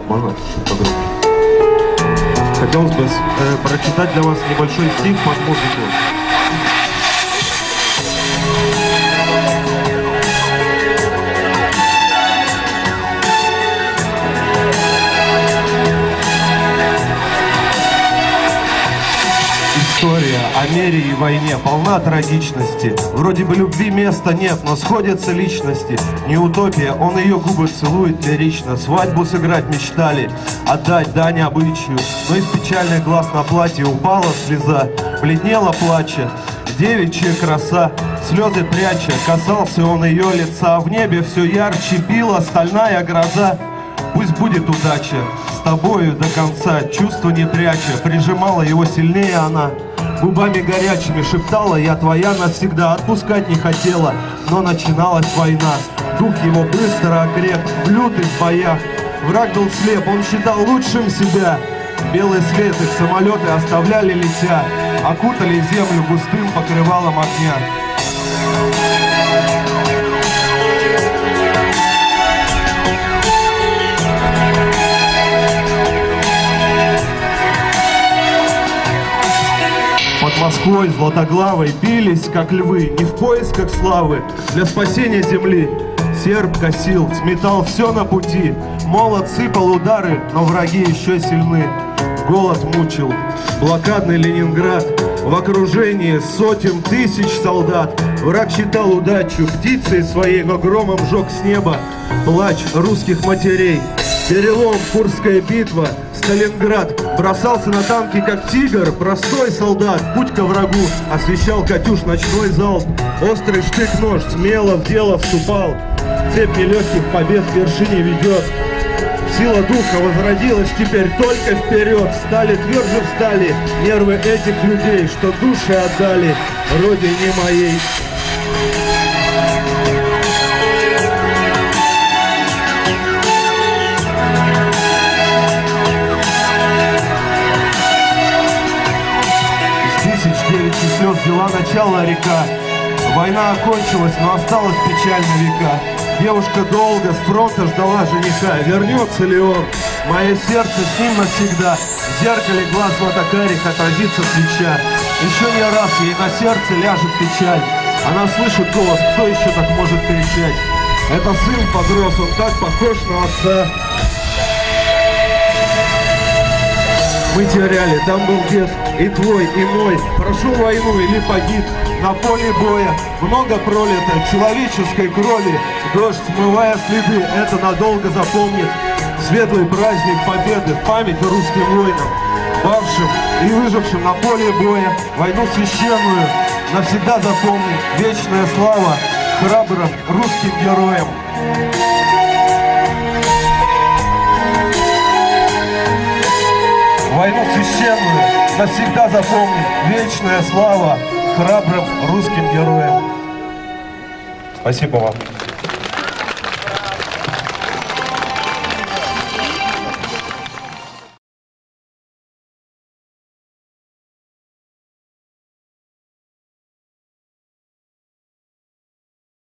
Можно? Хотелось бы прочитать для вас небольшой стих под музыку. История о мире и войне полна трагичности. Вроде бы любви места нет, но сходятся личности. Не утопия, он ее губы целует лирично. Свадьбу сыграть мечтали, отдать дань обычаю. Но из печальных глаз на платье упала слеза, бледнела плача девичья краса. Слезы пряча, касался он ее лица. В небе все ярче била стальная гроза. Пусть будет удача с тобою до конца, чувства не пряча, прижимала его сильнее она. Губами горячими шептала: я твоя навсегда. Отпускать не хотела, но начиналась война. Дух его быстро окреп в лютых боях. Враг был слеп, он считал лучшим себя. Белый свет их самолеты оставляли летя, окутали землю густым покрывалом огня. Под Москвой златоглавой бились, как львы, не в поисках славы, для спасения земли. Серб косил, сметал все на пути, молот сыпал удары, но враги еще сильны. Голод мучил блокадный Ленинград, в окружении сотен тысяч солдат. Враг считал удачу птицей своей, но громом жег с неба плач русских матерей. Перелом, Курская битва, Сталинград. Бросался на танки, как тигр, простой солдат. Путь ко врагу освещал «Катюш» ночной залп. Острый штык-нож смело в дело вступал. Цепь нелегких побед к вершине ведет. Сила духа возродилась теперь только вперед. Стали тверже встали нервы этих людей, что души отдали родине моей. Слез взяла начало река. Война окончилась, но осталась печаль на века. Девушка долго с фронта ждала жениха. Вернется ли он? Мое сердце с ним навсегда. В зеркале глаз златокарих отразится свеча. Еще не раз ей на сердце ляжет печаль. Она слышит голос, кто еще так может кричать? Это сын подрос, он так похож на отца. Мы теряли, там был дед, и твой, и мой. Прошел войну или погиб на поле боя. Много пролито человеческой крови. Дождь, смывая следы, это надолго запомнит. Светлый праздник победы в память русским воинам, павшим и выжившим на поле боя. Войну священную навсегда запомнит. Вечная слава храбрым русским героям. Войну священную навсегда запомнит. Вечная слава храбрым русским героям. Спасибо вам.